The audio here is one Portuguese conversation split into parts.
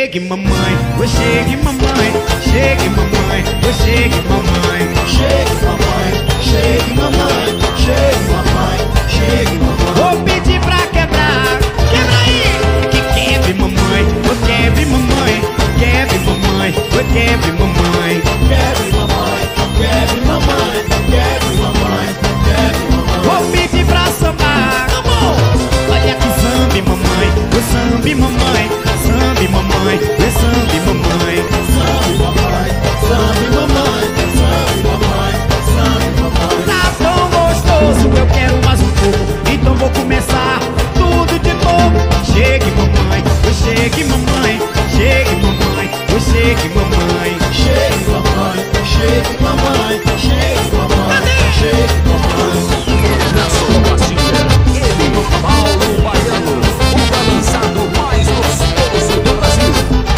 chegue mamãe, oi chegue mamãe, chegue mamãe, oi chegue mamãe. Chegue mamãe, chegue mamãe, chegue mamãe, chegue mamãe. Vou pedir pra quebrar, quebra aí. Que quebre mamãe, oi quebre mamãe, quebre mamãe, oi quebre mamãe. Quebre mamãe, quebre mamãe, quebre mamãe, quebre mamãe. Vou pedir pra sambar, olha que zambe mamãe, oi zambe mamãe, zambe mamãe, oi zambe mamãe. Zambe mamãe, zambe mamãe, zambe mamãe, zambe mamãe. Tá tão gostoso, eu quero mais um pouco, então vou começar tudo de novo. Chegue mamãe, oi chegue mamãe, chegue mamãe, oi chegue mamãe. Chegue mamãe, chegue mamãe, chegue mamãe, chegue mamãe. Na sonoplastia, ele, Paulo Baiano, o balançado mais gostoso do Brasil.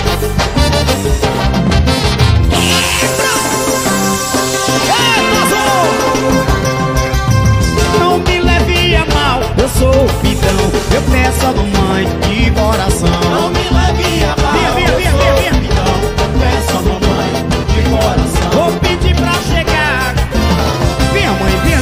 Não me leve a mal, eu sou o pidão, eu peço a mamãe de coração. Não me leve a mal, Vem. então peço a mamãe de coração. Vou pedir pra chegar. Venha mãe, venha.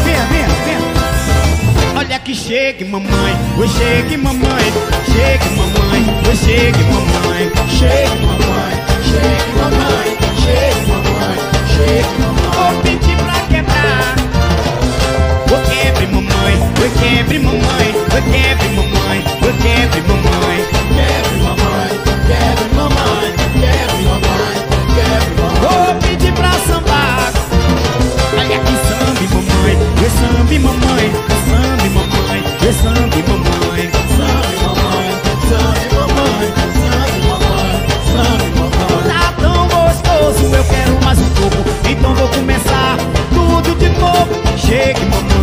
Olha que chegue mamãe, oi chegue mamãe, chegue mamãe, oi chegue mamãe. Chegue mamãe, chegue mamãe, chegue mamãe, chegue mamãe. Vou pedir pra quebrar. Oi quebre mamãe, oi quebre mamãe, oi quebre mamãe, oi quebre mamãe. Quebre mamãe, quebre mamãe, quebre mamãe, quebre mamãe. Vou pedir pra sambar. Olha que zambe mamãe, oi zambe mamãe, zambe mamãe, oi zambe mamãe. Zambe mamãe, zambe mamãe, zambe mamãe, zambe mamãe. Tá tão gostoso, eu quero mais um pouco, então vou começar tudo de novo. Chegue mamãe,